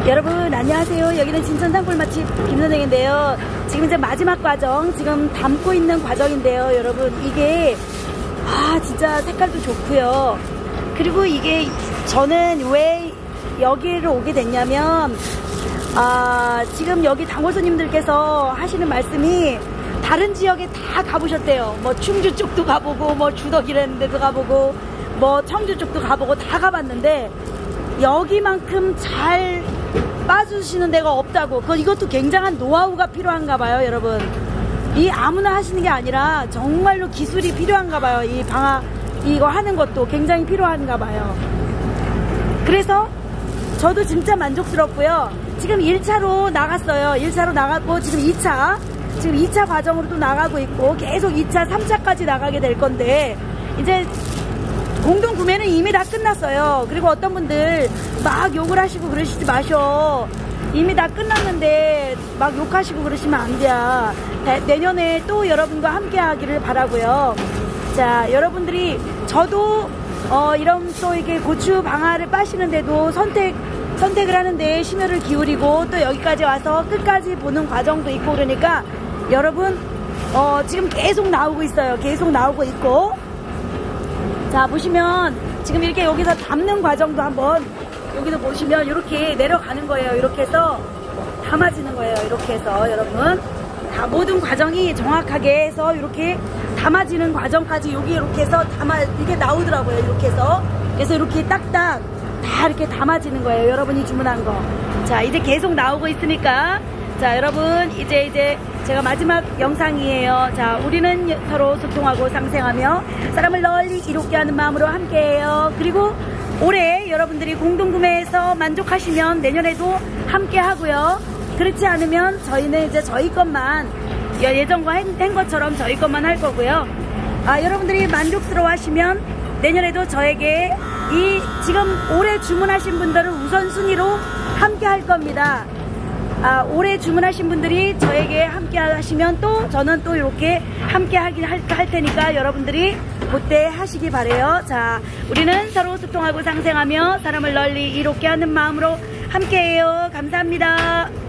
여러분 안녕하세요. 여기는 진천 산골맛집 김선생인데요. 지금 이제 마지막 과정 지금 담고 있는 과정인데요. 여러분 이게 진짜 색깔도 좋고요. 그리고 이게 저는 왜 여기를 오게 됐냐면 지금 여기 단골 손님들께서 하시는 말씀이 다른 지역에 다 가보셨대요. 뭐 충주 쪽도 가보고 뭐 주덕이라는 데도 가보고 뭐 청주 쪽도 가보고 다 가봤는데 여기만큼 잘 빠주시는 데가 없다고. 이것도 굉장한 노하우가 필요한가 봐요. 여러분 이 아무나 하시는 게 아니라 정말로 기술이 필요한가 봐요. 이 방아 이거 하는 것도 굉장히 필요한가 봐요. 그래서 저도 진짜 만족스럽고요. 지금 1차로 나갔어요. 1차로 나갔고 지금 2차 과정으로 또 나가고 있고 계속 2차 3차까지 나가게 될 건데 이제 공동 구매는 이미 다 끝났어요. 그리고 어떤 분들 막 욕을 하시고 그러시지 마셔. 이미 다 끝났는데 막 욕하시고 그러시면 안 돼요. 내년에 또 여러분과 함께 하기를 바라고요. 자, 여러분들이 저도 이런 또 이게 고추 방아를 빠시는데도 선택을 하는데 심혈을 기울이고 또 여기까지 와서 끝까지 보는 과정도 있고 그러니까 여러분 지금 계속 나오고 있어요. 계속 나오고 있고 자 보시면 지금 이렇게 여기서 담는 과정도 한번 여기서 보시면 이렇게 내려가는 거예요. 이렇게 해서 담아지는 거예요. 이렇게 해서 여러분 다 모든 과정이 정확하게 해서 이렇게 담아지는 과정까지 여기 이렇게 해서 이게 나오더라고요. 이렇게 해서 그래서 이렇게 딱딱 다 이렇게 담아지는 거예요. 여러분이 주문한 거. 자 이제 계속 나오고 있으니까 자 여러분 이제 제가 마지막 영상이에요. 자 우리는 서로 소통하고 상생하며 사람을 널리 이롭게 하는 마음으로 함께해요. 그리고 올해 여러분들이 공동구매해서 만족하시면 내년에도 함께 하고요. 그렇지 않으면 저희는 이제 저희 것만 예전과 한 것처럼 저희 것만 할 거고요. 여러분들이 만족스러워 하시면 내년에도 저에게 지금 올해 주문하신 분들은 우선순위로 함께 할 겁니다. 올해 주문하신 분들이 저에게 함께 하시면 또 저는 또 이렇게 함께 할 테니까 여러분들이 그때 하시기 바래요. 자, 우리는 서로 소통하고 상생하며 사람을 널리 이롭게 하는 마음으로 함께해요. 감사합니다.